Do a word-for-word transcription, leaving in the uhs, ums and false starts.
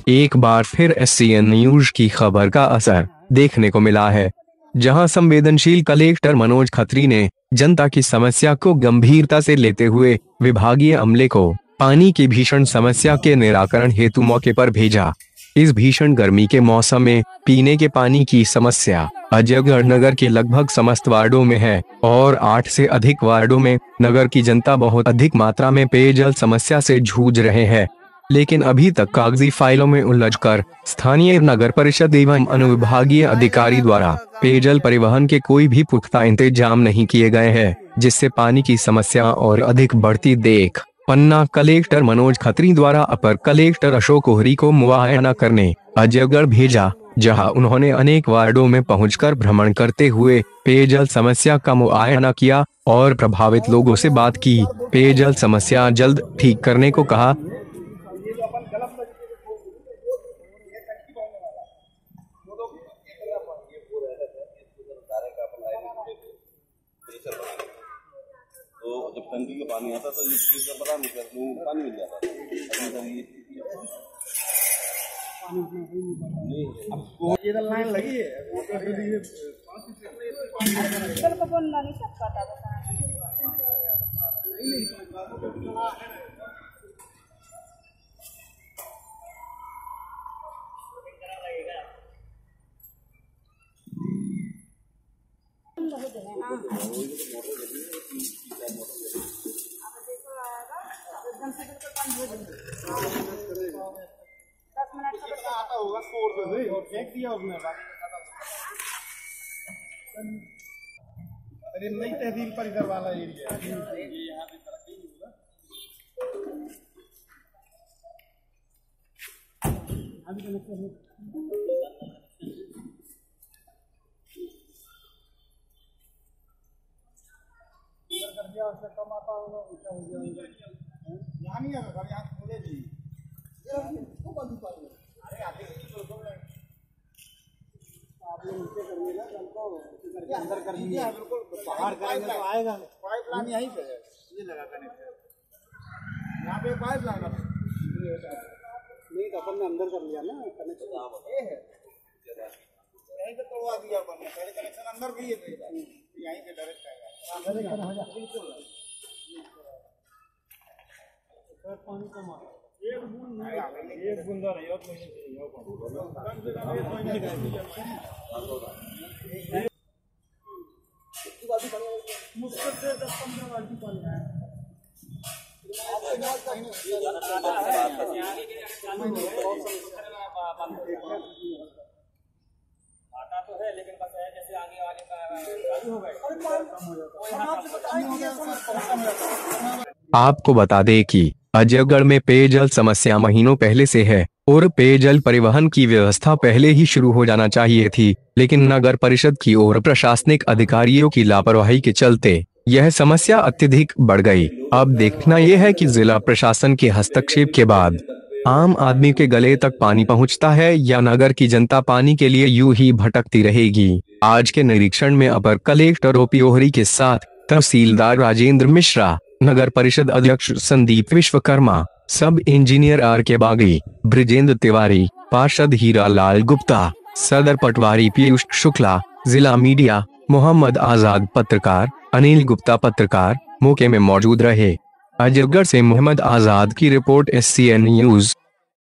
एक बार फिर S C N news की खबर का असर देखने को मिला है, जहां संवेदनशील कलेक्टर मनोज खत्री ने जनता की समस्या को गंभीरता से लेते हुए विभागीय अमले को पानी की भीषण समस्या के निराकरण हेतु मौके पर भेजा। इस भीषण गर्मी के मौसम में पीने के पानी की समस्या अजयगढ़ नगर के लगभग समस्त वार्डों में है और आठ से अधिक वार्डों में नगर की जनता बहुत अधिक मात्रा में पेयजल समस्या से जूझ रहे हैं। लेकिन अभी तक कागजी फाइलों में उलझकर स्थानीय नगर परिषद एवं अनुविभागीय अधिकारी द्वारा पेयजल परिवहन के कोई भी पुख्ता इंतजाम नहीं किए गए हैं, जिससे पानी की समस्या और अधिक बढ़ती देख पन्ना कलेक्टर मनोज खत्री द्वारा अपर कलेक्टर अशोक ओहरी को मुआयना करने अजयगढ़ भेजा, जहां उन्होंने अनेक वार्डों में पहुंचकर भ्रमण करते हुए पेयजल समस्या का मुआयना किया और प्रभावित लोगों से बात की। पेयजल समस्या जल्द ठीक करने को कहा। तो जब टंकी का पानी आता तो इस चीज का पता नहीं करता, पानी मिल जाता अब ये लाइन लगी है वो आता होगा स्कोर से और फेंक दिया उसने। अरे नई तहसील परिसर वाला एरिया ये यहाँ पे तरक्की होगा। से कम आता होगा ऊंचा हो जाएगा। यहाँ नहीं आएगा घर, यहाँ खोले जी तो बंद कर दो। अरे आते आप लोग नीचे करिए ना, जल को अंदर कर दीजिए, बिल्कुल बाहर करेंगे तो आएगा। पाइप लाइन यहीं पे है, ये लगा कनेक्शन यहाँ पे पाइप लाइन नहीं तो अपन ने अंदर कर लिया ना कनेक्शन, ये है यहीं पे तोड़वा दिया अपन ने। पहले कनेक्शन अंदर भी है, यहीं से डायरेक्ट आएगा। पानी कम आ एक बूंद एक बूंदा नहीं हो मुश्किल से दस पंद्रह बाल्टी पानी है। आता तो है लेकिन बस है जैसे आगे वाले का हो गए। आपको बता दें कि अजयगढ़ में पेयजल समस्या महीनों पहले से है और पेयजल परिवहन की व्यवस्था पहले ही शुरू हो जाना चाहिए थी, लेकिन नगर परिषद की और प्रशासनिक अधिकारियों की लापरवाही के चलते यह समस्या अत्यधिक बढ़ गई। अब देखना यह है कि जिला प्रशासन के हस्तक्षेप के बाद आम आदमी के गले तक पानी पहुंचता है या नगर की जनता पानी के लिए यूं ही भटकती रहेगी। आज के निरीक्षण में अपर कलेक्टर ओपी ओहरी के साथ तहसीलदार राजेंद्र मिश्रा, नगर परिषद अध्यक्ष संदीप विश्वकर्मा, सब इंजीनियर आर के बागी, ब्रिजेंद्र तिवारी, पार्षद हीरा लाल गुप्ता, सदर पटवारी पीयूष शुक्ला, जिला मीडिया मोहम्मद आजाद पत्रकार, अनिल गुप्ता पत्रकार मौके में मौजूद रहे। अजयगढ़ से मोहम्मद आजाद की report S C N news.